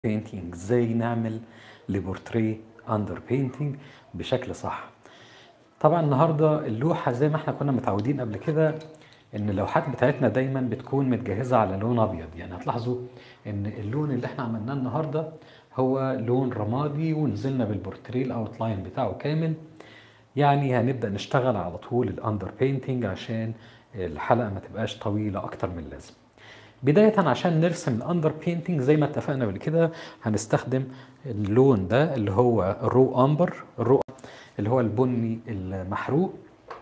بينتينج، ازاي نعمل لبورتريه اندر بينتينج بشكل صح. طبعا النهارده اللوحه زي ما احنا كنا متعودين قبل كده ان اللوحات بتاعتنا دايما بتكون متجهزه على لون ابيض. يعني هتلاحظوا ان اللون اللي احنا عملناه النهارده هو لون رمادي، ونزلنا بالبورتريه الاوتلاين بتاعه كامل. يعني هنبدا نشتغل على طول الاندر بينتينج عشان الحلقه ما تبقاش طويله اكتر من اللازم. بداية عشان نرسم الاندر بينتينج زي ما اتفقنا قبل كده هنستخدم اللون ده اللي هو الرو امبر، اللي هو البني المحروق،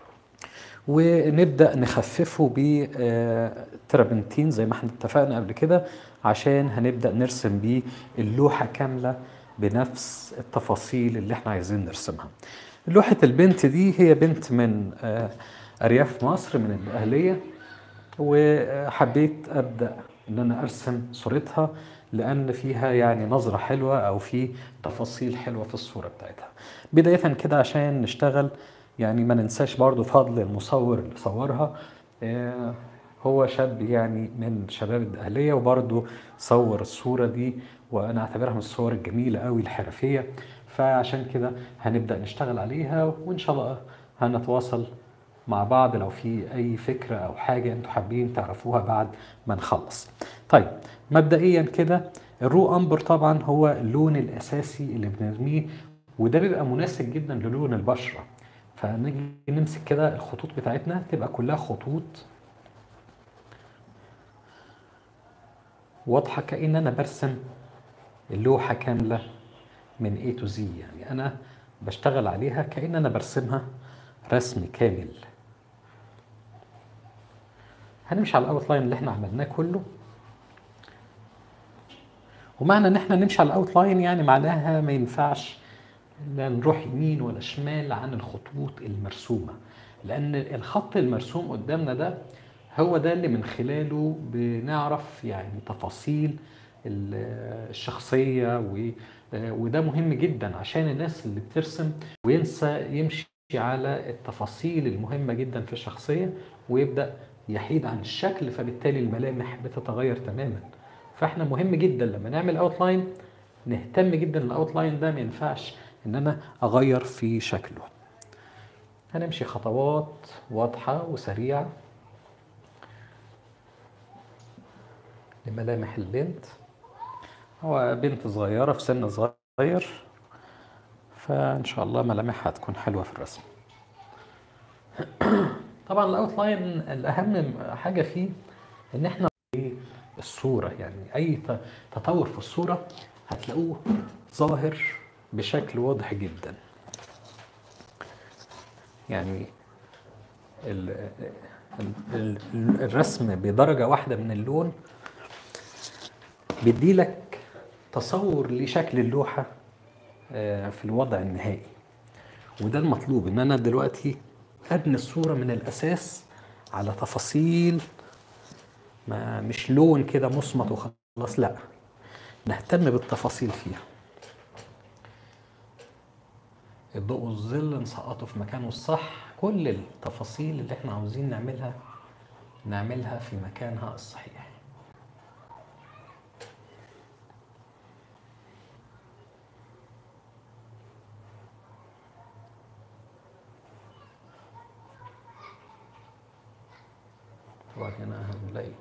ونبدأ نخففه بترابنتين زي ما احنا اتفقنا قبل كده عشان هنبدأ نرسم بيه اللوحة كاملة بنفس التفاصيل اللي احنا عايزين نرسمها. لوحة البنت دي هي بنت من أرياف مصر من الدقهلية، وحبيت أبدأ إن أنا أرسم صورتها لأن فيها يعني نظرة حلوة أو في تفاصيل حلوة في الصورة بتاعتها. بداية كده عشان نشتغل يعني ما ننساش برضو فضل المصور اللي صورها. هو شاب يعني من شباب الدقهلية وبرضو صور الصورة دي، وأنا أعتبرها من الصور الجميلة قوي الحرفية. فعشان كده هنبدأ نشتغل عليها، وإن شاء الله هنتواصل مع بعض لو في اي فكرة او حاجة انتوا حابين تعرفوها بعد ما نخلص. طيب مبدئيا كده الرو امبر طبعا هو اللون الاساسي اللي بنرميه، وده بيبقى مناسب جدا للون البشرة. فنيجي نمسك كده الخطوط بتاعتنا تبقى كلها خطوط واضحة كأن انا برسم اللوحة كاملة من A to Z. يعني انا بشتغل عليها كأن انا برسمها رسم كامل. هنمشي على الاوتلاين اللي احنا عملناه كله، ومعنى ان احنا نمشي على الاوتلاين يعني معناها ما ينفعش لا نروح يمين ولا شمال عن الخطوط المرسومة، لان الخط المرسوم قدامنا ده هو ده اللي من خلاله بنعرف يعني تفاصيل الشخصية، وده مهم جدا عشان الناس اللي بترسم وينسى يمشي على التفاصيل المهمة جدا في الشخصية ويبدأ يحيد عن الشكل، فبالتالي الملامح بتتغير تماما. فاحنا مهم جدا لما نعمل اوتلاين نهتم جدا الاوتلاين ده ما ينفعش ان انا اغير في شكله. هنمشي خطوات واضحة وسريعة لملامح البنت. هو بنت صغيرة في سن صغير، فان شاء الله ملامحها هتكون حلوة في الرسم. طبعا الاوتلاين الاهم حاجة فيه ان احنا الصورة، يعني اي تطور في الصورة هتلاقوه ظاهر بشكل واضح جدا. يعني الرسم بدرجة واحدة من اللون بيديلك تصور لشكل اللوحة في الوضع النهائي، وده المطلوب. ان انا دلوقتي ابني الصورة من الاساس على تفاصيل، ما مش لون كده مصمت وخلاص، لا نهتم بالتفاصيل فيها. الضوء والظل نسقطه في مكانه الصح، كل التفاصيل اللي احنا عاوزين نعملها في مكانها الصحيح. طبعا هنا هنلاقي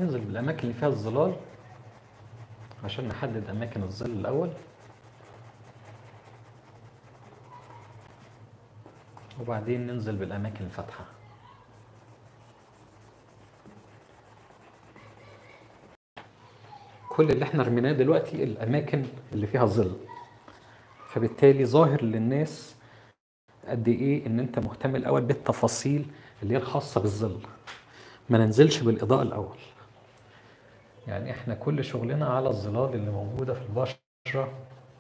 ننزل بالاماكن اللي فيها الظلال عشان نحدد اماكن الظل الاول، وبعدين ننزل بالاماكن الفاتحه. كل اللي احنا رميناه دلوقتي الاماكن اللي فيها ظل، فبالتالي ظاهر للناس قد ايه ان انت مهتم الاول بالتفاصيل اللي هي الخاصه بالظل. ما ننزلش بالاضاءه الاول. يعني احنا كل شغلنا على الظلال اللي موجوده في البشره.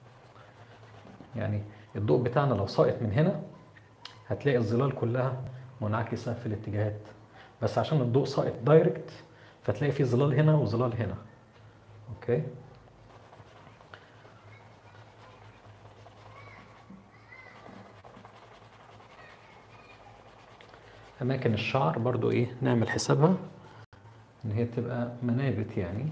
يعني الضوء بتاعنا لو ساقط من هنا هتلاقي الظلال كلها منعكسه في الاتجاهات، بس عشان الضوء ساقط دايركت فتلاقي في ظلال هنا وظلال هنا. اوكي. اماكن الشعر برضو ايه نعمل حسابها ان هي تبقى منابت يعني.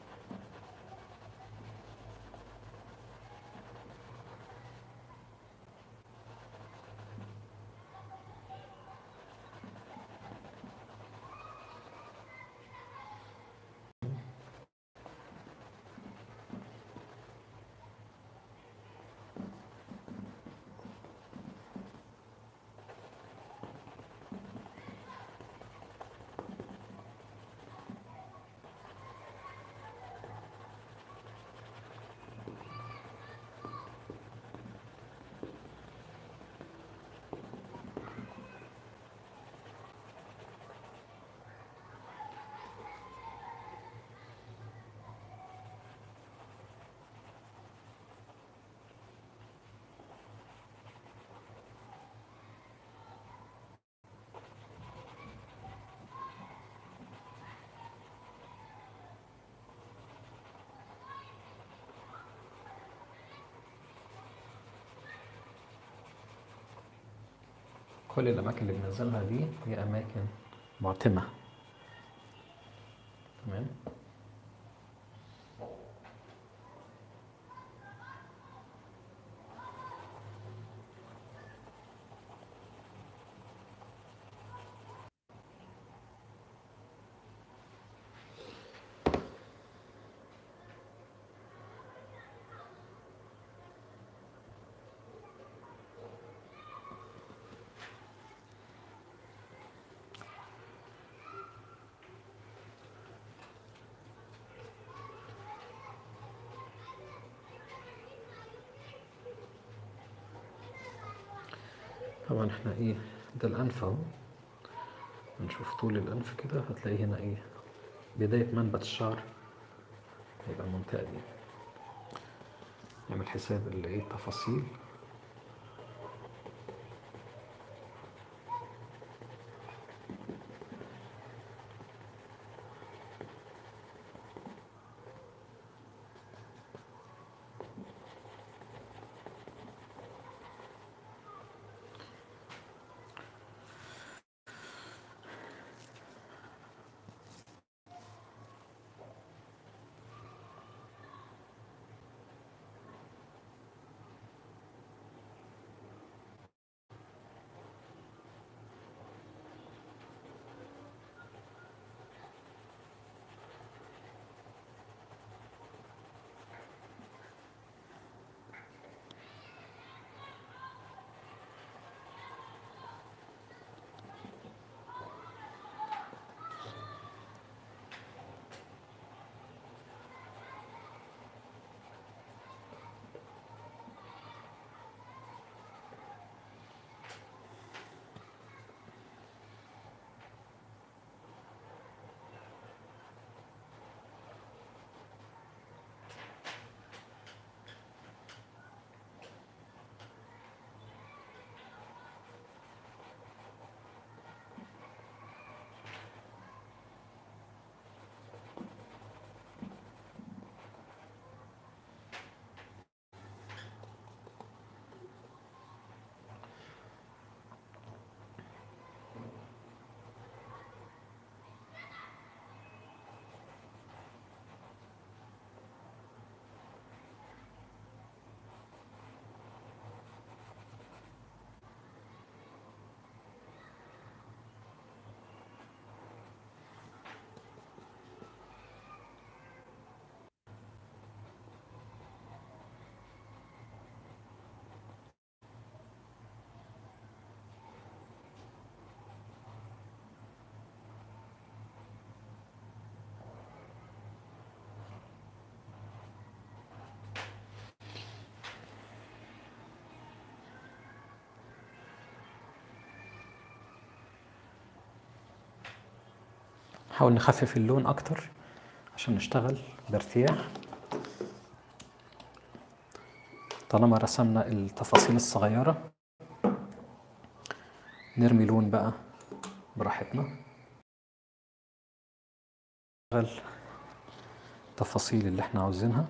كل الاماكن اللي بنزلها دي هي اماكن معتمه. تمام. طبعا احنا ايه ده الانف اهو. نشوف طول الانف كده هتلاقي هنا ايه بدايه منبت الشعر هيبقى المنطقه دي. نعمل حساب اللي ايه التفاصيل. نحاول نخفف اللون اكتر عشان نشتغل بارتياح. طالما رسمنا التفاصيل الصغيرة نرمي لون بقى براحتنا، نشتغل التفاصيل اللي احنا عاوزينها.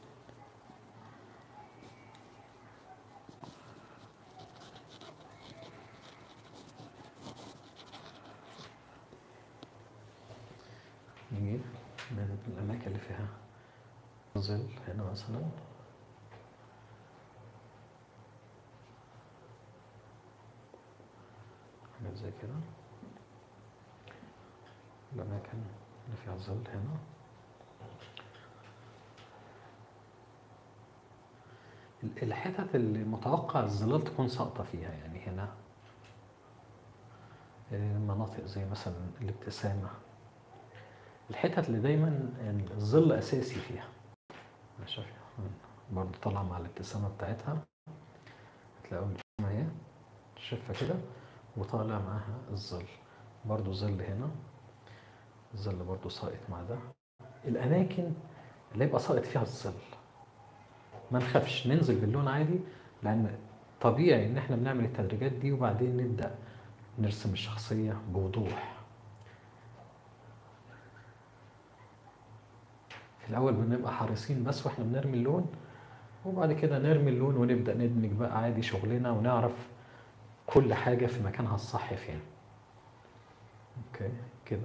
نجيب من الأماكن اللي فيها ظل هنا مثلا، حاجات زي كده. الأماكن اللي فيها ظل هنا، الحتت اللي متوقع الظلال تكون ساقطة فيها، يعني هنا مناطق زي مثلا الابتسامة، الحتت اللي دايما الظل أساسي فيها. شايف برضه طالعة مع الابتسامة بتاعتها، هتلاقوا الابتسامة اهي شفة كده وطالع معاها الظل، برضه ظل هنا، الظل برضه ساقط مع ده. الأماكن اللي يبقى ساقط فيها الظل ما نخافش، ننزل باللون عادي، لأن طبيعي إن احنا بنعمل التدريجات دي وبعدين نبدأ نرسم الشخصية بوضوح. في الأول بنبقى حريصين بس واحنا بنرمي اللون، وبعد كده نرمي اللون ونبدأ ندمج بقى عادي شغلنا ونعرف كل حاجة في مكانها الصح فين. اوكي كده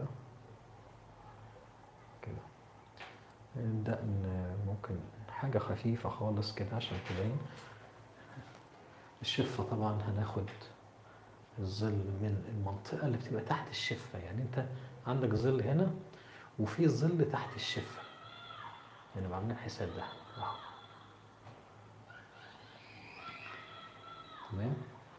كده نبدأ ممكن حاجة خفيفة خالص كده عشان تبين الشفة. طبعا هناخد الظل من المنطقة اللي بتبقى تحت الشفة، يعني انت عندك ظل هنا وفي ظل تحت الشفة، يعني بعملين حساب ده اهو. تمام.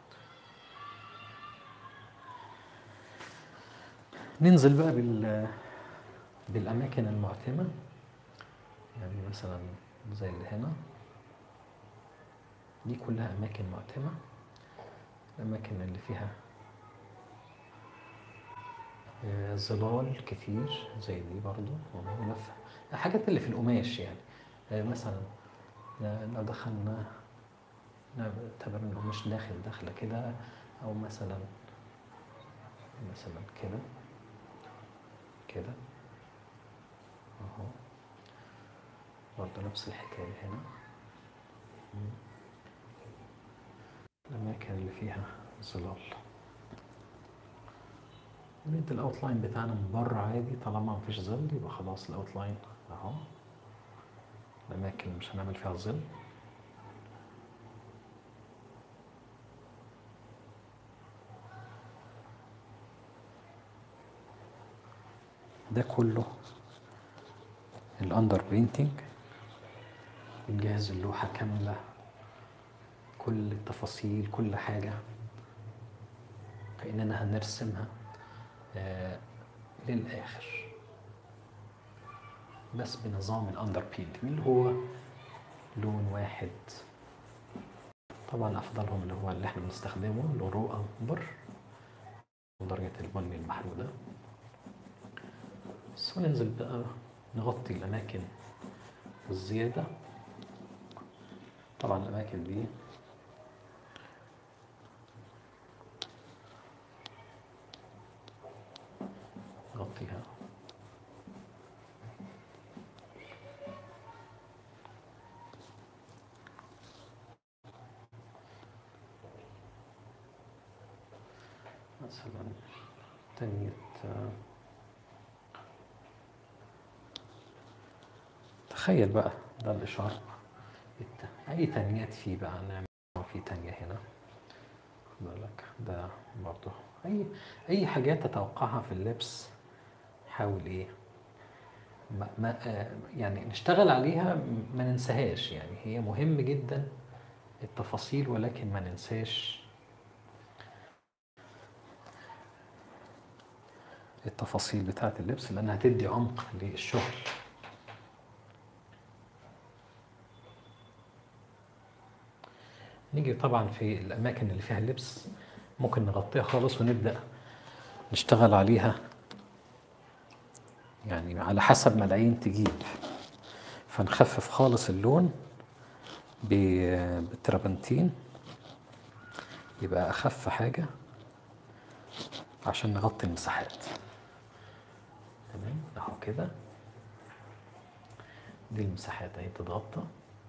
ننزل بقى بالأماكن المعتمة، يعني مثلا زي اللي هنا دي كلها أماكن معتمة. الأماكن اللي فيها ظلال كتير زي دي برضو، الحاجات اللي في القماش يعني. مثلا لو دخلنا نعتبر ان القماش داخل داخله كده، او مثلا كده كده اهو، برضو نفس الحكايه هنا. الاماكن اللي فيها ظلال ندي الاوتلاين بتاعنا من بره عادي، طالما مفيش ظل يبقى خلاص الاوتلاين اهو. الاماكن اللي مش هنعمل فيها ظل ده كله الاندر بينتينج. بنجهز اللوحة كاملة، كل التفاصيل كل حاجة كأننا هنرسمها للآخر، بس بنظام الاندر بينتينج اللي هو لون واحد. طبعا أفضلهم اللي هو اللي احنا بنستخدمه اللي هو رو أمبر ودرجة البني المحروق ده. بس وننزل بقى نغطي الأماكن الزيادة. طبعا الأماكن دي نغطيها مثلا تانية. تخيل بقى ده الإشارة، أي تانيات فيه بقى نعمل في تانية هنا بالك، ده برضه أي حاجات تتوقعها في اللبس حاول إيه ما يعني نشتغل عليها، ما ننساهاش، يعني هي مهم جدا التفاصيل، ولكن ما ننساش التفاصيل بتاعة اللبس لأنها هتدي عمق للشغل. نيجي طبعا في الأماكن اللي فيها اللبس ممكن نغطيها خالص ونبدأ نشتغل عليها يعني على حسب ما العين تجيب. فنخفف خالص اللون بالترابنتين، يبقى اخف حاجة عشان نغطي المساحات. تمام اهو كده، دي المساحات اهي بتتغطى.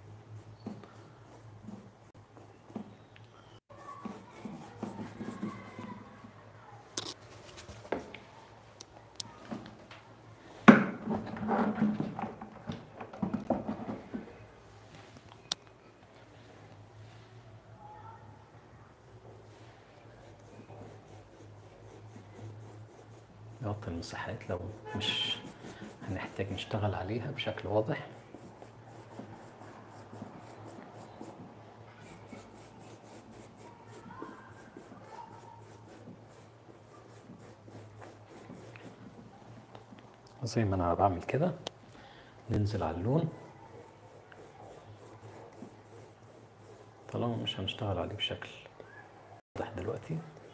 نغطي المساحات لو مش هنحتاج نشتغل عليها بشكل واضح. زي ما انا بعمل كده ننزل على اللون، طالما مش هنشتغل عليه بشكل واضح دلوقتي.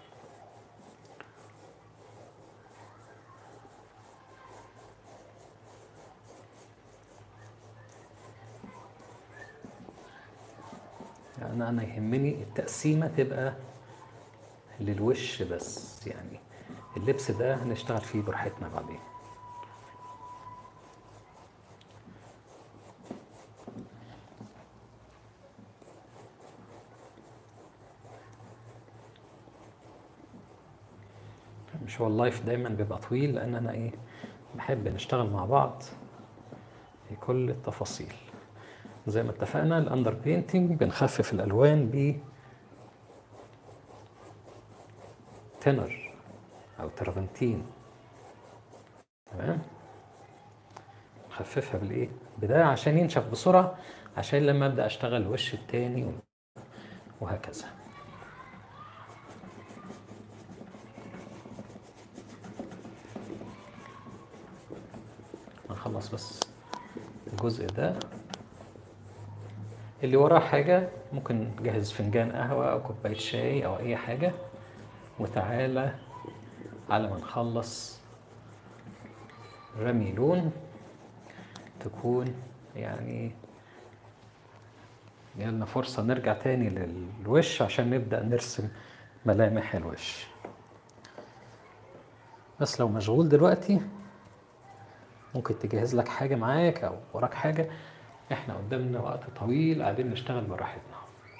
يعني انا يهمني التقسيمة تبقى للوش بس، يعني اللبس ده هنشتغل فيه براحتنا بعدين. مش هو اللايف دايما بيبقى طويل، لان انا بحب نشتغل مع بعض في كل التفاصيل. زي ما اتفقنا الاندر بينتنج بنخفف الالوان ب تنر او تربنتين. تمام، نخففها بده عشان ينشف بسرعة، عشان لما ابدا اشتغل الوش التاني وهكذا. هنخلص بس الجزء ده. اللي وراه حاجة ممكن نجهز فنجان قهوة أو كوباية شاي أو أي حاجة، وتعالى على ما نخلص رمي لون تكون يعني جالنا فرصة نرجع تاني للوش عشان نبدأ نرسم ملامح الوش. بس لو مشغول دلوقتي ممكن تجهز لك حاجة معاك أو وراك حاجة. احنا قدامنا وقت طويل قاعدين نشتغل براحتنا.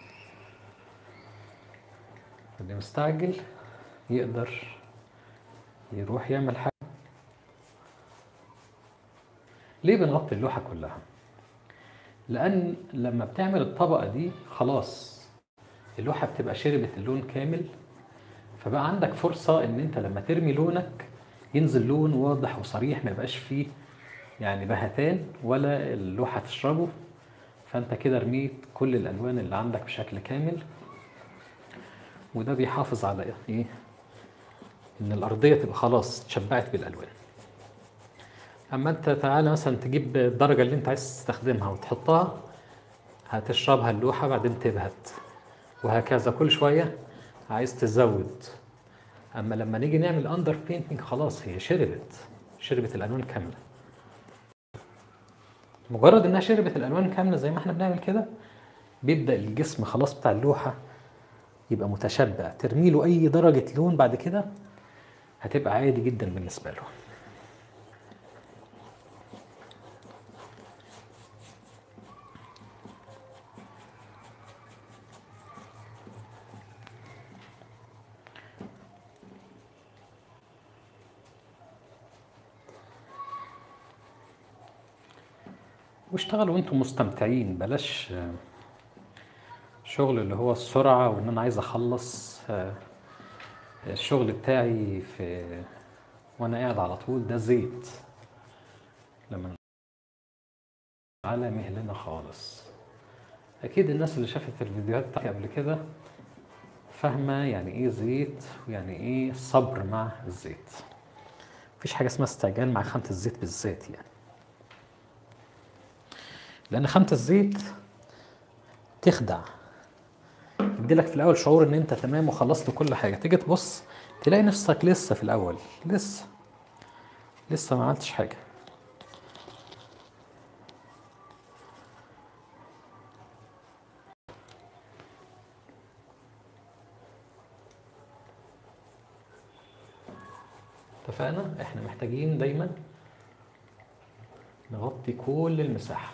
اللي مستعجل يقدر يروح يعمل حاجة. ليه بنغطي اللوحة كلها؟ لأن لما بتعمل الطبقة دي خلاص اللوحة بتبقى شربت اللون كامل، فبقى عندك فرصة ان انت لما ترمي لونك ينزل لون واضح وصريح، ما يبقاش فيه يعني بهتان ولا اللوحة تشربه. فانت كده رميت كل الالوان اللي عندك بشكل كامل، وده بيحافظ على ان الارضية تبقى خلاص اتشبعت بالالوان. اما انت تعالى مثلا تجيب الدرجة اللي انت عايز تستخدمها وتحطها، هتشربها اللوحة بعدين تبهت، وهكذا كل شوية عايز تزود. اما لما نيجي نعمل اندر بينتنج خلاص هي شربت الالوان كامله. مجرد انها شربت الالوان كامله زي ما احنا بنعمل كده، بيبدا الجسم خلاص بتاع اللوحه يبقى متشبع. ترمي له اي درجه لون بعد كده هتبقى عادي جدا بالنسبه له. واشتغلوا وانتم مستمتعين، بلاش شغل اللي هو السرعه وان انا عايز اخلص الشغل بتاعي وانا قاعد على طول. ده زيت لما على مهلنا خالص. اكيد الناس اللي شافت الفيديوهات بتاعتي قبل كده فاهمه يعني ايه زيت ويعني ايه صبر مع الزيت. مفيش حاجه اسمها استعجال مع خامه الزيت بالذات، يعني لان خامه الزيت تخدع. يديلك في الاول شعور ان انت تمام وخلصت كل حاجه، تيجي تبص تلاقي نفسك لسه في الاول، لسه ما عملتش حاجه. اتفقنا احنا محتاجين دايما نغطي كل المساحة.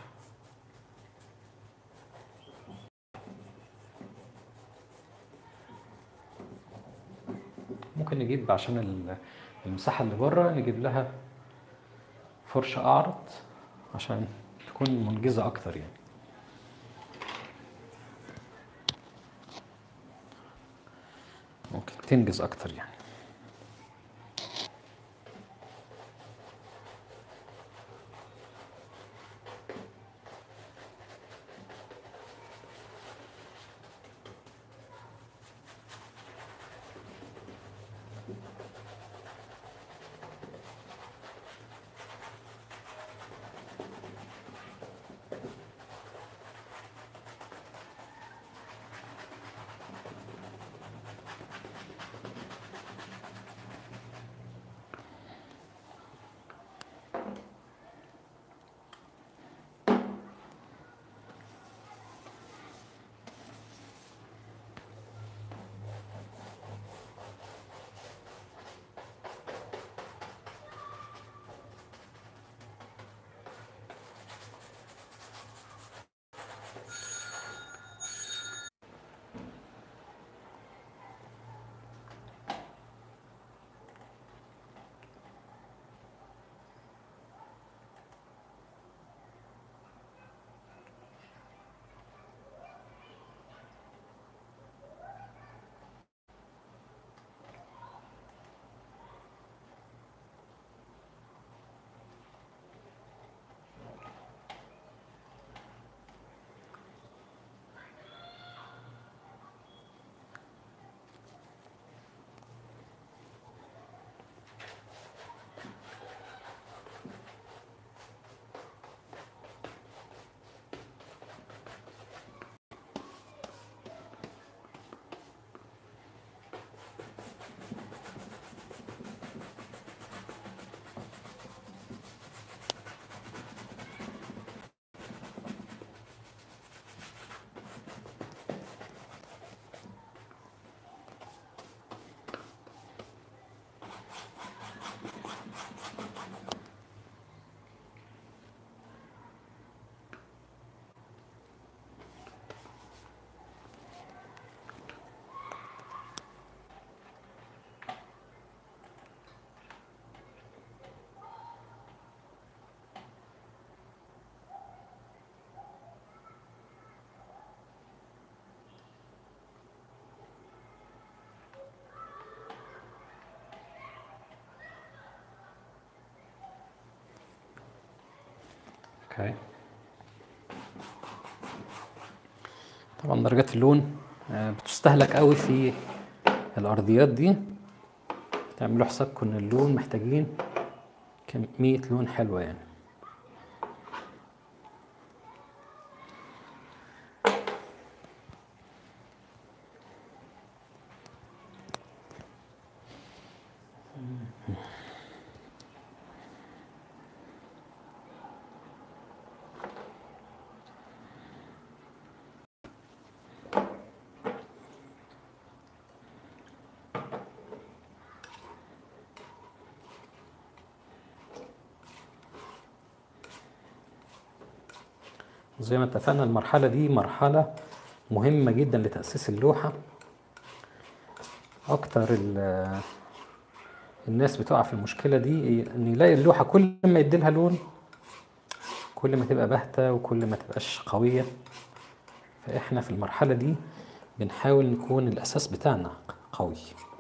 ممكن نجيب عشان المساحة اللي بره نجيب لها فرشة أعرض عشان تكون منجزة أكتر يعني. ممكن تنجز أكتر يعني. اوكي. طبعا درجات اللون بتستهلك قوي في الارضيات دي. تعملوا حسابكم ان اللون محتاجين كمية لون حلوة يعني. زي ما اتفقنا المرحلة دي مرحلة مهمة جدا لتأسيس اللوحة. أكتر الناس بتقع في المشكلة دي إن يلاقي اللوحة كل ما يديلها لون كل ما تبقى باهتة وكل ما تبقاش قوية. فإحنا في المرحلة دي بنحاول نكون الأساس بتاعنا قوي.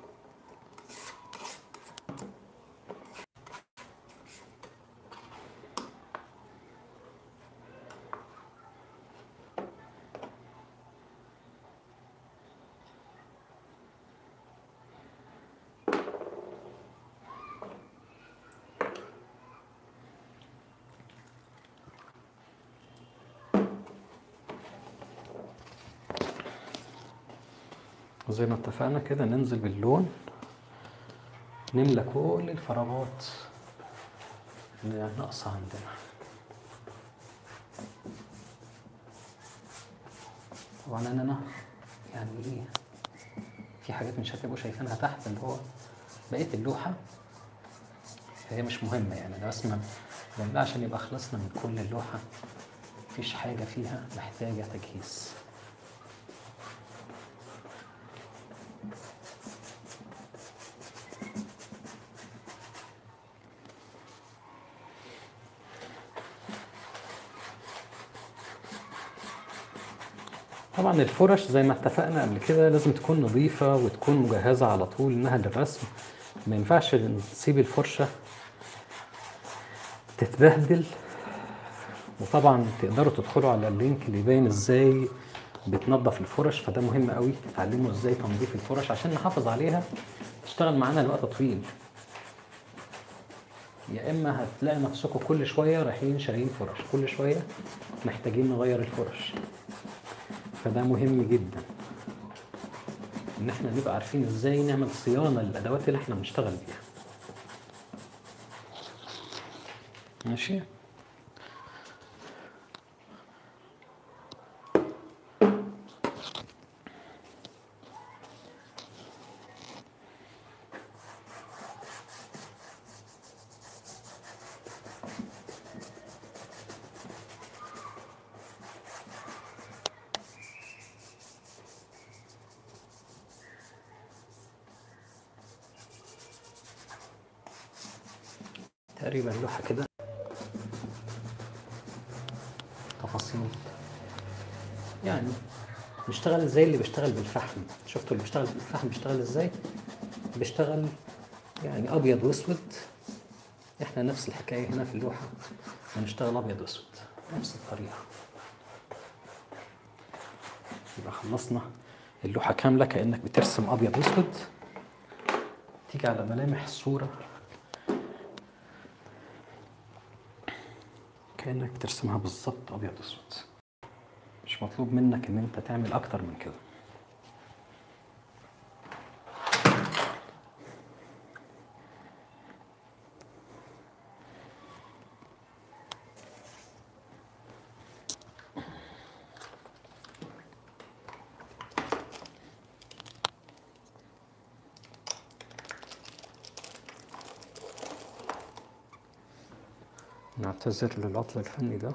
وزي ما اتفقنا كده ننزل باللون نملى كل الفراغات اللي ناقصة عندنا. طبعا انا يعني ايه في حاجات مش هتبقوا شايفينها تحت اللي هو بقية اللوحة فهي مش مهمة يعني، ده بس ده عشان يبقى خلصنا من كل اللوحة، مفيش حاجة فيها محتاجة تجهيز. طبعا الفرش زي ما اتفقنا قبل كده لازم تكون نظيفة وتكون مجهزة على طول انها للرسم. ما ينفعش نسيب الفرشة تتبهدل. وطبعا تقدروا تدخلوا على اللينك اللي يبين ازاي بتنظف الفرش، فده مهم قوي تتعلموا ازاي تنظيف الفرش عشان نحافظ عليها تشتغل معانا لوقت طويل. يا اما هتلاقي نفسكم كل شويه رايحين شاريين فرش، كل شويه محتاجين نغير الفرش. فده مهم جدا ان احنا نبقى عارفين ازاي نعمل صيانه للادوات اللي احنا بنشتغل بيها. ماشي. تقريبا لوحه كده تفاصيل يعني بيشتغل زي اللي بيشتغل بالفحم. شفتوا اللي بيشتغل بالفحم بيشتغل ازاي؟ بيشتغل يعني ابيض واسود. احنا نفس الحكايه هنا في اللوحه هنشتغل ابيض واسود نفس الطريقه. يبقى خلصنا اللوحه كامله كانك بترسم ابيض واسود. تيجي على ملامح الصوره كانك بترسمها بالظبط ابيض واسود. مش مطلوب منك ان انت تعمل اكتر من كده. نعتذر للعطل الفني ده.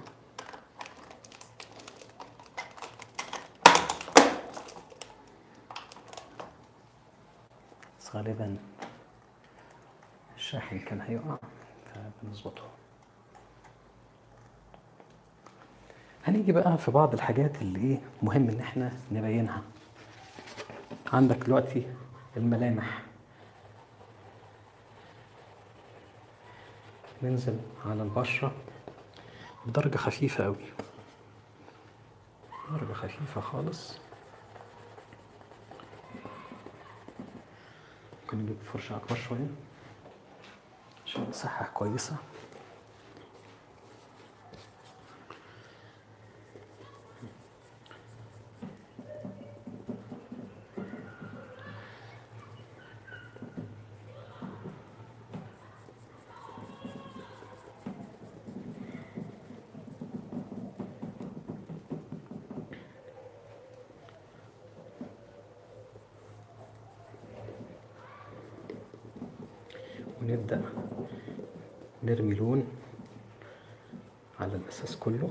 بس غالبا الشاحن كان هيقع فبنظبطه. هنيجي بقى في بعض الحاجات اللي ايه مهم ان احنا نبينها. عندك دلوقتي الملامح. ننزل على البشرة بدرجة خفيفة قوي، درجة خفيفة خالص. ممكن نجيب فرشة أكبر شوية عشان المساحة كويسة. ونبدأ نرمي لون على الأساس كله.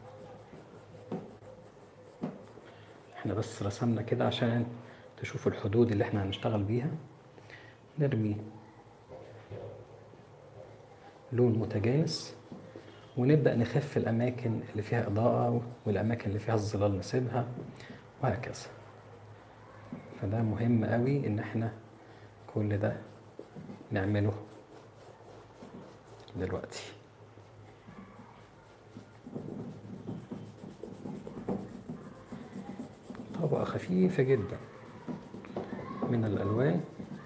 احنا بس رسمنا كده عشان تشوفوا الحدود اللي احنا هنشتغل بيها. نرمي لون متجانس ونبدأ نخف الأماكن اللي فيها إضاءة والأماكن اللي فيها الظلال نسيبها وهكذا. فده مهم قوي إن احنا كل ده نعمله دلوقتي. طبقة خفيفة جدا من الألوان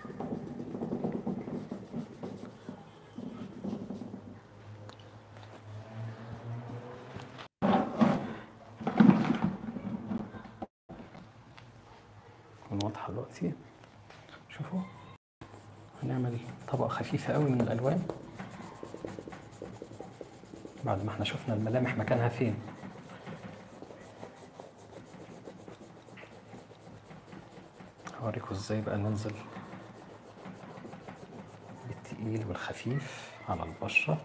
تكون واضحة دلوقتي. شوفوا هنعمل طبقة خفيفة قوي من الألوان بعد ما احنا شفنا الملامح مكانها فين. هوريكم ازاي بقى ننزل بالتقيل والخفيف. على البشرة.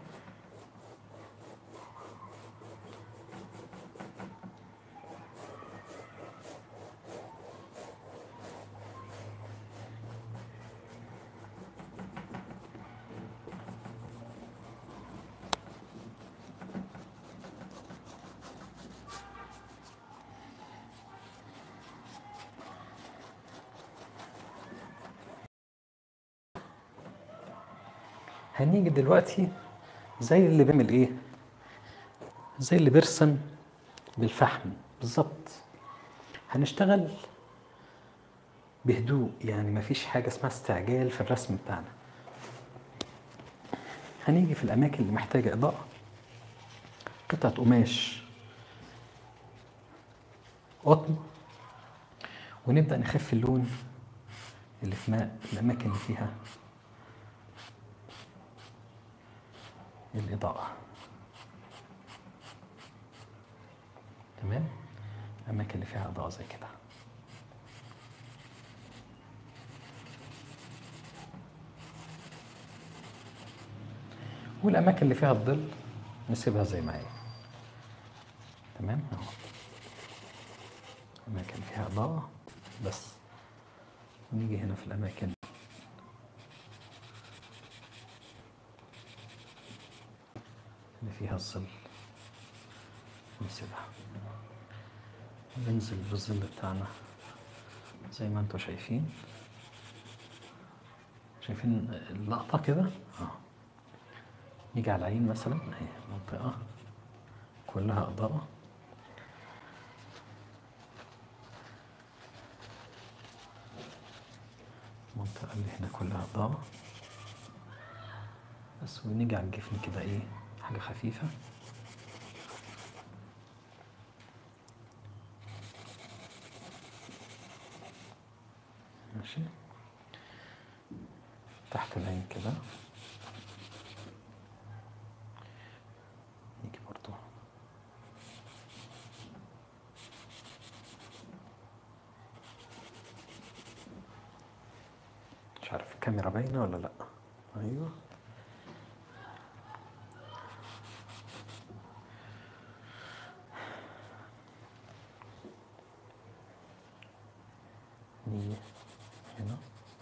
هنيجي دلوقتي زي اللي بيعمل ايه، زي اللي بيرسم بالفحم بالظبط. هنشتغل بهدوء، يعني مفيش حاجة اسمها استعجال في الرسم بتاعنا. هنيجي في الأماكن اللي محتاجة إضاءة، قطعة قماش قطن، ونبدأ نخفي اللون اللي في الأماكن اللي فيها الإضاءة. تمام، الأماكن اللي فيها إضاءة زي كده. والأماكن اللي فيها الظل نسيبها زي ما هي. تمام، اهو أماكن فيها إضاءة بس. ونيجي هنا في الأماكن اللي فيها الظل نسيبها، ننزل بالظل بتاعنا زي ما انتوا شايفين. شايفين اللقطة كده؟ نيجي على العين مثلا، اهي منطقة كلها إضاءة. المنطقة اللي هنا كلها إضاءة بس. ونيجي على الجفن كده ايه، حاجة خفيفة. ماشي، تحت العين كده. نيجي برضو مش عارف الكاميرا باينة ولا لأ. أيوه، نيجي هنا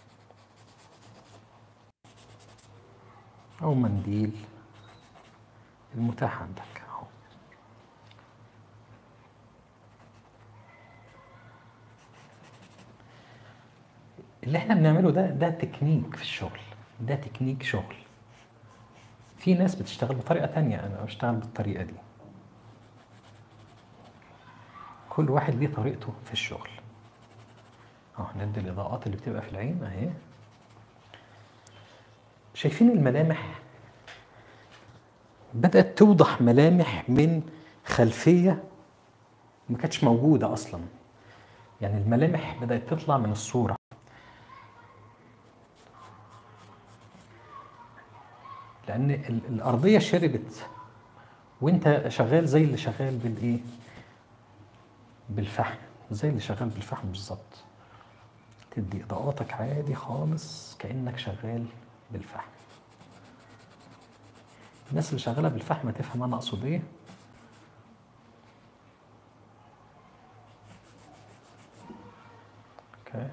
أو منديل المتاح عندك أهو. اللي احنا بنعمله ده تكنيك في الشغل، ده تكنيك شغل. في ناس بتشتغل بطريقة تانية، أنا بشتغل بالطريقة دي. كل واحد ليه طريقته في الشغل. ندي الإضاءات اللي بتبقى في العين أهي. شايفين الملامح بدأت توضح، ملامح من خلفية ما كانتش موجودة أصلا. يعني الملامح بدأت تطلع من الصورة، لأن الأرضية شربت وانت شغال زي اللي شغال بالإيه، بالفحم، زي اللي شغال بالفحم بالظبط. تدي إضاءاتك عادي خالص كأنك شغال بالفحم. الناس اللي شغالة بالفحم هتفهم أنا أقصد إيه. أوكي.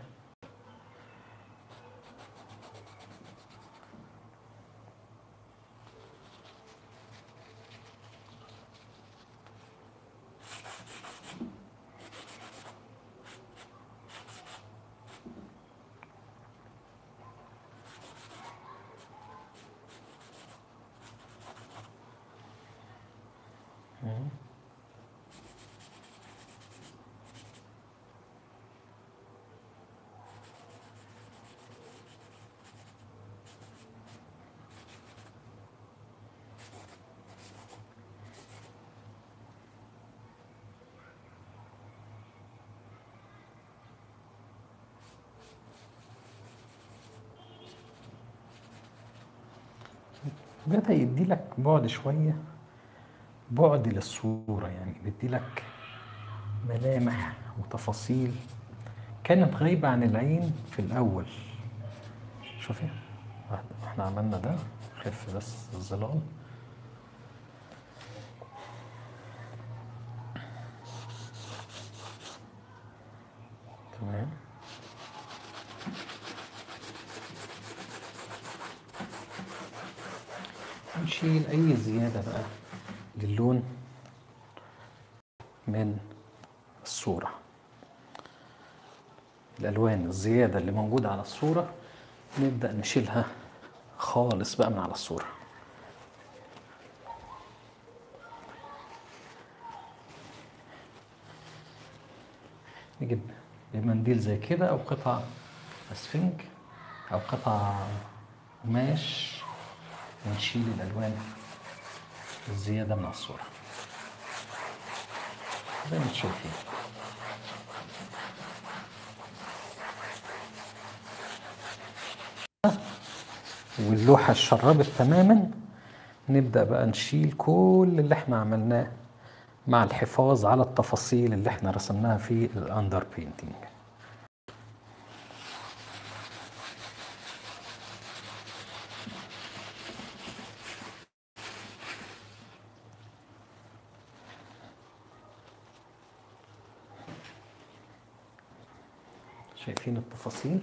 بدأ يدي لك بعد شوية، بعد للصورة، يعني بيدي لك ملامح وتفاصيل كانت غايبة عن العين في الأول. شوفي احنا عملنا ده، نخف بس الظلال. تمام. نشيل اي زيادة بقى للون من الصورة. الالوان الزيادة اللي موجودة على الصورة نبدأ نشيلها خالص بقى من على الصورة. نجيب بمنديل زي كده او قطع اسفنج او قطع قماش ونشيل الالوان الزيادة من الصورة زي ما انتم شايفين. واللوحة اتشربت تماما، نبدأ بقى نشيل كل اللي احنا عملناه مع الحفاظ على التفاصيل اللي احنا رسمناها في الاندر بينتينج. شايفين التفاصيل؟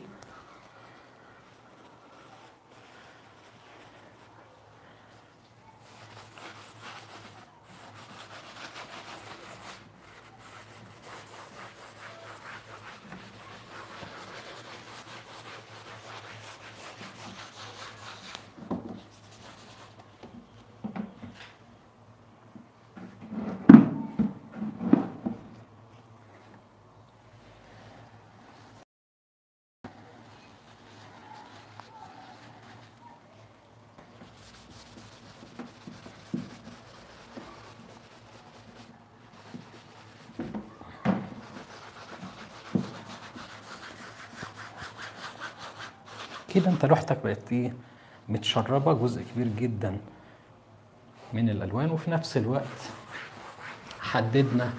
كده انت لوحتك بقت ايه؟ متشربة جزء كبير جدا من الالوان، وفي نفس الوقت حددنا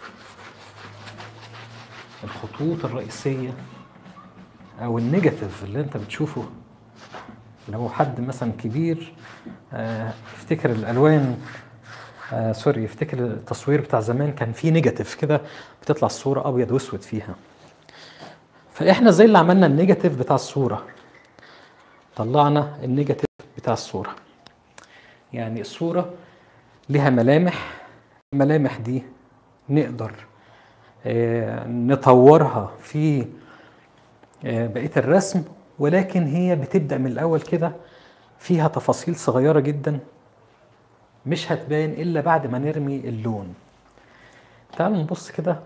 الخطوط الرئيسية او النيجاتيف اللي انت بتشوفه. لو حد مثلا كبير يفتكر الالوان يفتكر التصوير بتاع زمان كان فيه نيجاتيف كده، بتطلع الصورة ابيض واسود فيها. فاحنا زي اللي عملنا النيجاتيف بتاع الصورة، طلعنا النيجاتيف بتاع الصورة. يعني الصورة لها ملامح، الملامح دي نقدر نطورها في بقية الرسم، ولكن هي بتبدأ من الأول كده فيها تفاصيل صغيرة جدا مش هتبان إلا بعد ما نرمي اللون. تعالوا نبص كده.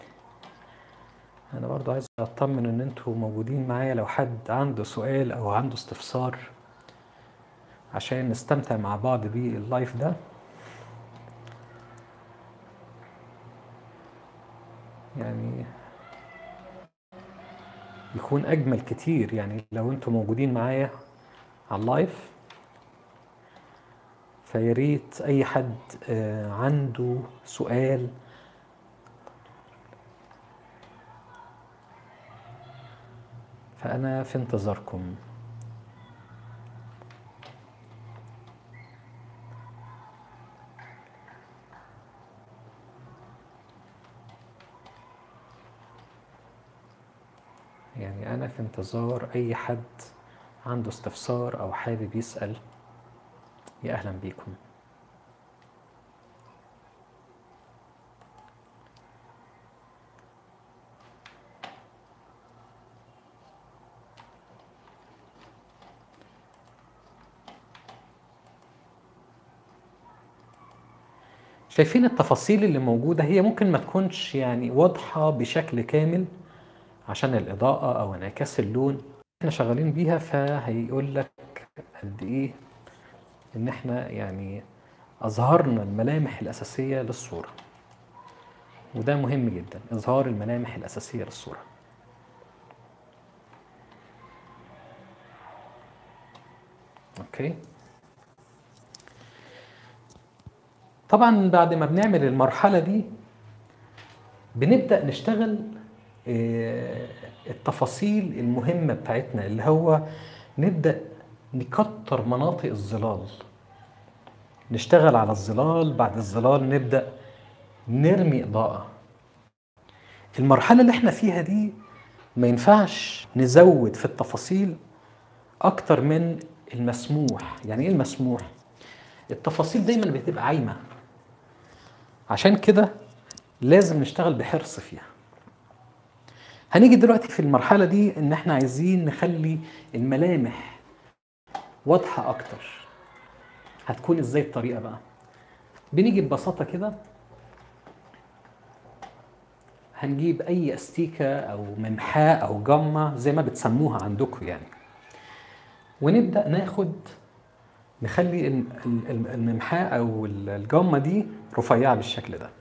أنا برضو عايز أطمن إن أنتوا موجودين معايا لو حد عنده سؤال أو عنده استفسار عشان نستمتع مع بعض باللايف ده. يعني يكون أجمل كتير يعني لو أنتوا موجودين معايا على اللايف. فياريت أي حد عنده سؤال فأنا في انتظاركم. يعني أنا في انتظار أي حد عنده استفسار أو حابب يسأل. يا أهلا بيكم. شايفين التفاصيل اللي موجودة؟ هي ممكن ما تكونش يعني واضحة بشكل كامل عشان الإضاءة أو انعكاس اللون احنا شغالين بيها، فهيقول لك قد إيه إن احنا يعني أظهرنا الملامح الأساسية للصورة. وده مهم جدا، إظهار الملامح الأساسية للصورة. أوكي. طبعا بعد ما بنعمل المرحلة دي بنبدأ نشتغل التفاصيل المهمة بتاعتنا، اللي هو نبدأ نكتر مناطق الظلال، نشتغل على الظلال. بعد الظلال نبدأ نرمي إضاءة. المرحلة اللي احنا فيها دي ما ينفعش نزود في التفاصيل أكتر من المسموح. يعني إيه المسموح؟ التفاصيل دايما بتبقى عايمة، عشان كده لازم نشتغل بحرص فيها. هنيجي دلوقتي في المرحلة دي إن احنا عايزين نخلي الملامح واضحة أكتر. هتكون إزاي الطريقة بقى؟ بنيجي ببساطة كده، هنجيب أي أستيكة أو ممحاة أو جمة زي ما بتسموها عندكم يعني، ونبدأ نخلي الممحاة أو الجمة دي رفيعة بالشكل ده،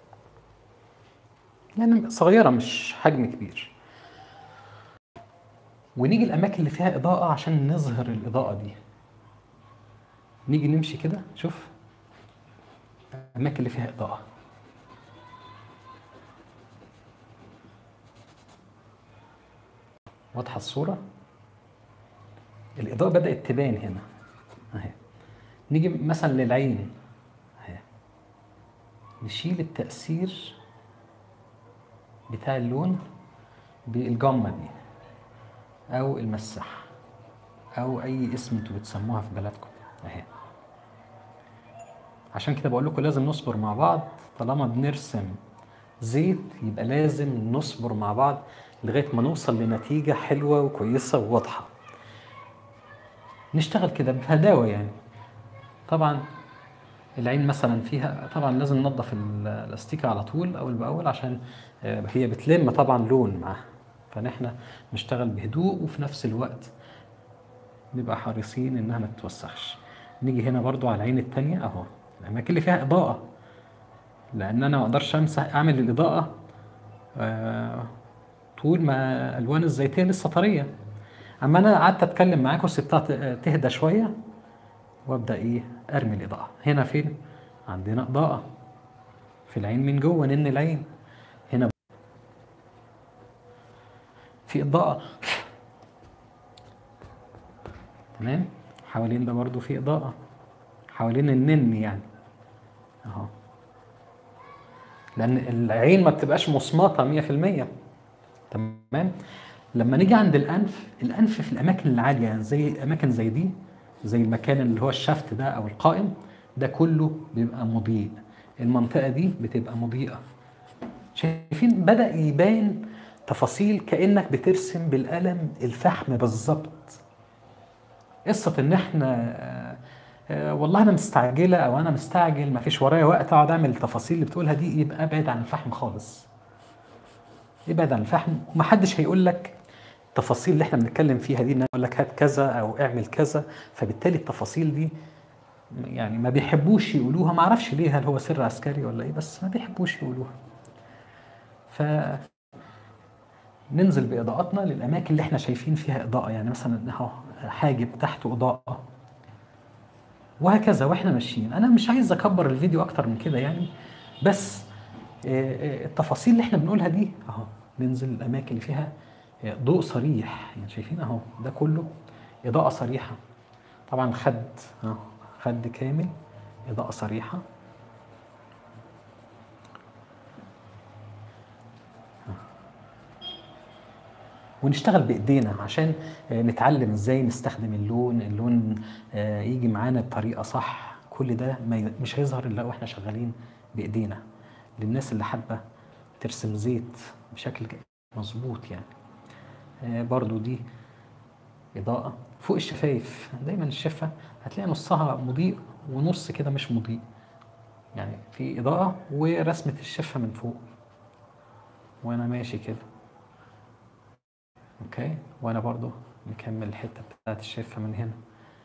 يعني صغيرة مش حجم كبير. ونيجي الأماكن اللي فيها إضاءة عشان نظهر الإضاءة دي. نيجي نمشي كده، شوف الأماكن اللي فيها إضاءة، واضحة الصورة؟ الإضاءة بدأت تبان هنا أهي. نيجي مثلا للعين أهي، نشيل التأثير بتاع اللون بالجمة دي أو المسح أو أي اسم انتوا بتسموها في بلدكم أهي. عشان كده بقول لكم لازم نصبر مع بعض. طالما بنرسم زيت يبقى لازم نصبر مع بعض لغاية ما نوصل لنتيجة حلوة وكويسة وواضحة. نشتغل كده بهداوة يعني. طبعا العين مثلا فيها طبعا لازم ننظف الاستيكة على طول أول بأول، عشان هي بتلم طبعا لون معاها، فنحن نشتغل بهدوء وفي نفس الوقت نبقى حريصين إنها ما تتوسخش. نيجي هنا برضو على العين التانية أهو، الأماكن اللي فيها إضاءة، لأن أنا ما أقدرش أعمل الإضاءة طول ما ألوان الزيتية لسه طرية. أما أنا قعدت أتكلم معاك وسبتها تهدى شوية وأبدأ أرمي الإضاءة. هنا فين؟ عندنا إضاءة في العين من جوه نن العين، هنا في إضاءة تمام. حوالين ده برضو في إضاءة حوالين النن يعني أهو، لأن العين ما بتبقاش مصمتة 100%. تمام. لما نيجي عند الأنف في الأماكن العالية، يعني زي أماكن زي دي، زي المكان اللي هو الشفت ده أو القائم ده كله بيبقى مضيء. المنطقة دي بتبقى مضيئة. شايفين بدأ يبان تفاصيل كأنك بترسم بالقلم الفحم بالظبط. قصة ان احنا والله انا مستعجلة او انا مستعجل ما فيش ورايا وقت اقعد اعمل التفاصيل اللي بتقولها دي، يبقى ابعد عن الفحم خالص. ابعد عن الفحم، ومحدش هيقول لك التفاصيل اللي احنا بنتكلم فيها دي، ان انا اقول لك هات كذا او اعمل كذا. فبالتالي التفاصيل دي يعني ما بيحبوش يقولوها، ما اعرفش ليه، هل هو سر عسكري ولا ايه، بس ما بيحبوش يقولوها. فننزل باضاءتنا للاماكن اللي احنا شايفين فيها اضاءه، يعني مثلا اهو حاجب تحته اضاءه وهكذا واحنا ماشيين. انا مش عايز اكبر الفيديو اكتر من كده يعني، بس التفاصيل اللي احنا بنقولها دي اهو. ننزل الاماكن اللي فيها ضوء صريح، يعني شايفين اهو ده كله اضاءه صريحه. طبعا خد كامل اضاءه صريحه. ونشتغل بايدينا عشان نتعلم ازاي نستخدم اللون يجي معانا بطريقه صح. كل ده مش هيظهر الا واحنا شغالين بايدينا. للناس اللي حابه ترسم زيت بشكل مظبوط يعني. برضو دي اضاءه فوق الشفايف. دايما الشفه هتلاقي نصها مضيء ونص كده مش مضيء، يعني في اضاءه ورسمه الشفه من فوق وانا ماشي كده. اوكي، وانا برضو نكمل الحته بتاعت الشفه من هنا.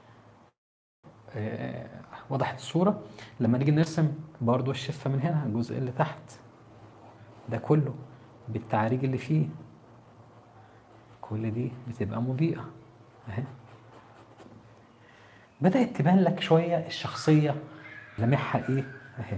وضحت الصوره؟ لما نيجي نرسم برضو الشفه من هنا، الجزء اللي تحت ده كله بالتعريج اللي فيه، كل دي بتبقى مضيئه اهي. بدأت تبان لك شويه الشخصيه لمحها ايه اهي.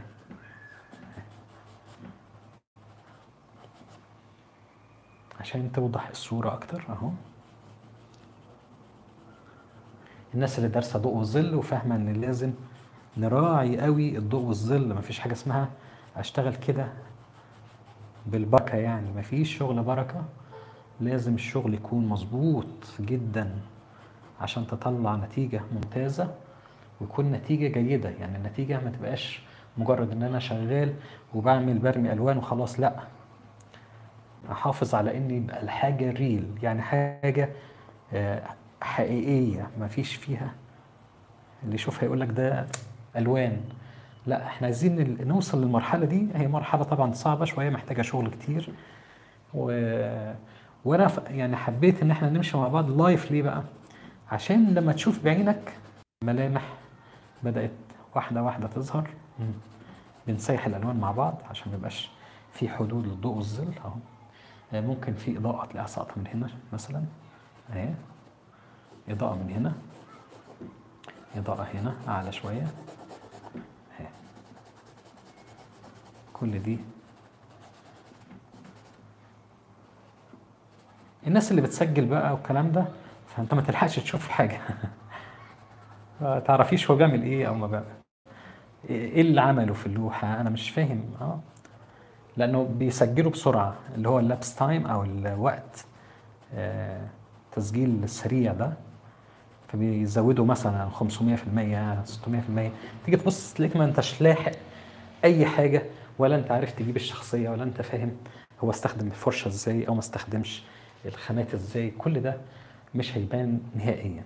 عشان توضح الصوره اكتر اهو. الناس اللي دارسه ضوء وظل وفاهمه ان لازم نراعي قوي الضوء والظل، مفيش حاجه اسمها اشتغل كده بالبركه، يعني مفيش شغل بركه، لازم الشغل يكون مظبوط جدا عشان تطلع نتيجه ممتازه ويكون نتيجه جيده. يعني النتيجه ما تبقاش مجرد ان انا شغال وبعمل برمي الوان وخلاص، لا، احافظ على ان يبقى الحاجه ريل، يعني حاجه حقيقيه ما فيش فيها اللي يشوفها يقول لك ده الوان. لا، احنا عايزين نوصل للمرحله دي. هي مرحله طبعا صعبه شويه، محتاجه شغل كتير، و... وانا يعني حبيت ان احنا نمشي مع بعض لايف. ليه بقى؟ عشان لما تشوف بعينك ملامح بدات واحده واحده تظهر. بنسيح الالوان مع بعض عشان ما يبقاش في حدود للضوء والظل اهو. ممكن في اضاءه تلاقيها ساقطه من هنا مثلا اهي، اضاءه من هنا، اضاءه هنا اعلى شويه اهي، كل دي الناس اللي بتسجل بقى والكلام ده، فانت ما تلحقش تشوف حاجه ما تعرفيش هو بيعمل ايه او ما بيعمل ايه اللي عمله في اللوحه، انا مش فاهم. لانه بيسجلوا بسرعه، اللي هو اللابس تايم او الوقت تسجيل السريع ده، فبيزودوا مثلا 500% 600%. تيجي تبص تلاقيك ما انتش لاحق اي حاجه، ولا انت عارف تجيب الشخصيه، ولا انت فاهم هو استخدم الفرشه ازاي او ما استخدمش الخامات ازاي. كل ده مش هيبان نهائيا.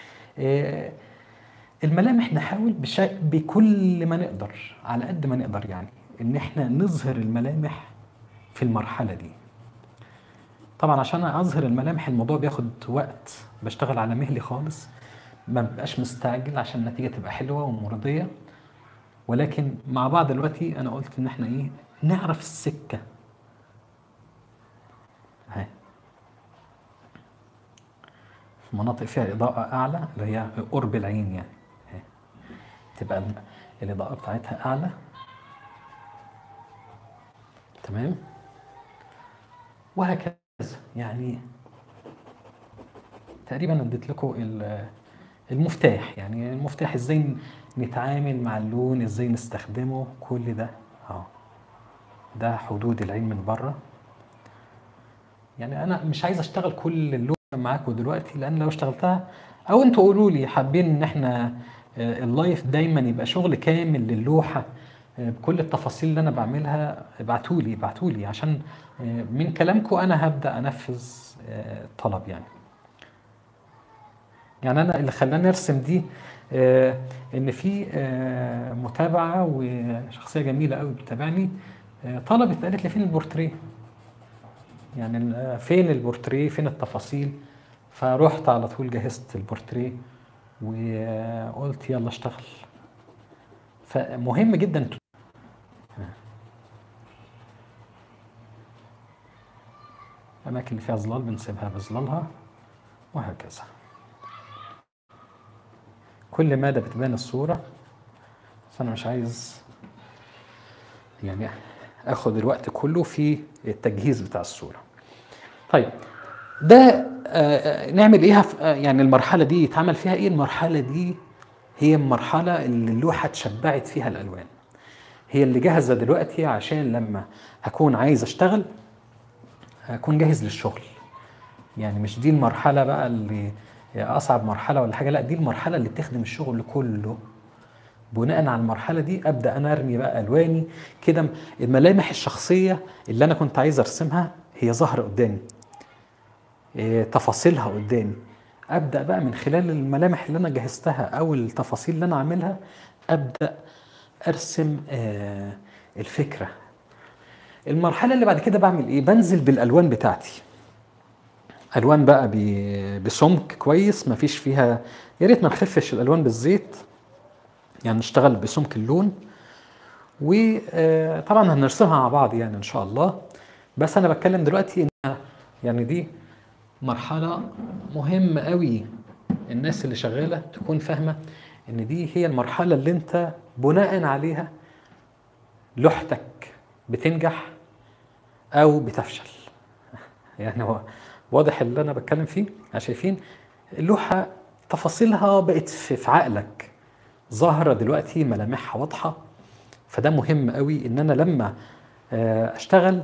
الملامح نحاول بكل ما نقدر، على قد ما نقدر، يعني ان احنا نظهر الملامح في المرحله دي. طبعا عشان اظهر الملامح الموضوع بياخد وقت، بشتغل على مهلي خالص، ما ببقاش مستعجل عشان النتيجه تبقى حلوه ومرضيه. ولكن مع بعض دلوقتي انا قلت ان احنا ايه، نعرف السكه اهي، في مناطق فيها اضاءه اعلى اللي هي قرب العين، يعني اهي تبقى الاضاءه بتاعتها اعلى. تمام، وهكذا. يعني تقريبا اديت لكم المفتاح، يعني المفتاح ازاي نتعامل مع اللون، ازاي نستخدمه، كل ده ده حدود العين من بره. يعني انا مش عايز اشتغل كل اللون معاكم دلوقتي، لان لو اشتغلتها او انتوا قولوا لي حابين ان احنا اللايف دايما يبقى شغل كامل للوحه بكل التفاصيل اللي انا بعملها، ابعتوا لي عشان من كلامكم انا هبدا انفذ الطلب. يعني انا اللي خلاني ارسم دي ان في متابعه وشخصيه جميله قوي بتتابعني، طلبت قالت لي فين البورتريه، يعني فين البورتريه، فين التفاصيل. فروحت على طول جهزت البورتريه وقلت يلا اشتغل. فمهم جدا الاماكن اللي فيها ظلال بنسيبها بظلالها، وهكذا. كل مدى بتبان الصوره، بس انا مش عايز يعني اخد الوقت كله في التجهيز بتاع الصوره. طيب ده نعمل ايه يعني المرحله دي يتعمل فيها ايه؟ المرحله دي هي المرحله اللي اللوحه اتشبعت فيها الالوان، هي اللي جاهزه دلوقتي عشان لما هكون عايز اشتغل اكون جاهز للشغل. يعني مش دي المرحله بقى اللي اصعب مرحله ولا حاجه، لا، دي المرحله اللي بتخدم الشغل كله. بناء على المرحله دي ابدا انا ارمي بقى الواني كده. الملامح الشخصيه اللي انا كنت عايز ارسمها هي ظاهره قدامي، تفاصيلها قدامي. ابدا بقى من خلال الملامح اللي انا جهزتها او التفاصيل اللي انا عاملها، ابدا ارسم الفكره. المرحله اللي بعد كده بعمل ايه؟ بنزل بالالوان بتاعتي، الوان بقى بسمك كويس، ما فيش فيها، يا ريت ما نخفش الالوان بالزيت، يعني نشتغل بسمك اللون. وطبعا هنرسمها مع بعض يعني ان شاء الله. بس انا بتكلم دلوقتي ان يعني دي مرحله مهمه قوي، الناس اللي شغاله تكون فاهمه ان دي هي المرحله اللي انت بناء عليها لوحتك بتنجح او بتفشل. يعني هو واضح اللي انا بتكلم فيه؟ شايفين اللوحه تفاصيلها بقت في عقلك، ظاهرة دلوقتي، ملامحها واضحة. فده مهم قوي ان انا لما اشتغل،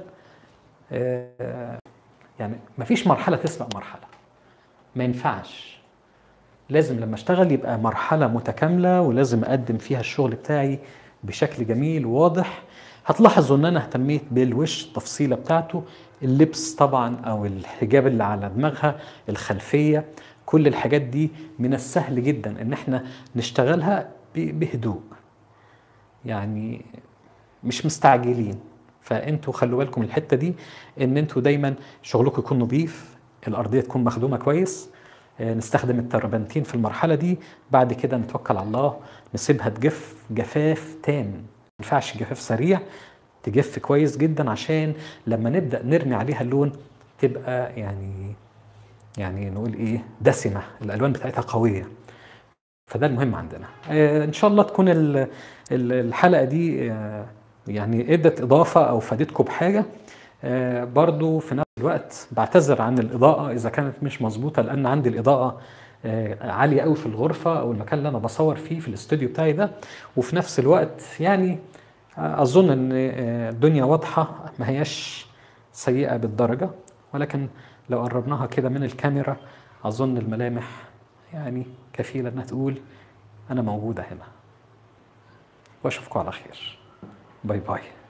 يعني مفيش مرحلة تسبق مرحلة، ما ينفعش. لازم لما اشتغل يبقى مرحلة متكاملة، ولازم اقدم فيها الشغل بتاعي بشكل جميل وواضح. هتلاحظوا ان انا اهتميت بالوش، التفصيلة بتاعته، اللبس طبعا او الحجاب اللي على دماغها، الخلفية، كل الحاجات دي من السهل جدا ان احنا نشتغلها بهدوء، يعني مش مستعجلين. فانتوا خلوا بالكم من الحته دي، ان انتوا دايما شغلكم يكون نظيف، الارضيه تكون مخدومه كويس. نستخدم التربنتين في المرحله دي، بعد كده نتوكل على الله، نسيبها تجف جفاف تام. ما ينفعش جفاف سريع، تجف كويس جدا عشان لما نبدا نرمي عليها اللون تبقى يعني نقول ايه، دسمه، الالوان بتاعتها قويه. فده المهم عندنا. ان شاء الله تكون الحلقه دي يعني ادت اضافه او فادتكم بحاجه. برضو في نفس الوقت بعتذر عن الاضاءه اذا كانت مش مظبوطه، لان عندي الاضاءه عاليه قوي في الغرفه او المكان اللي انا بصور فيه في الاستوديو بتاعي ده. وفي نفس الوقت يعني اظن ان الدنيا واضحه، ما هياش سيئه بالدرجه، ولكن لو قربناها كده من الكاميرا اظن الملامح يعني كفيله انها تقول انا موجوده هنا. واشوفكم على خير. باي باي.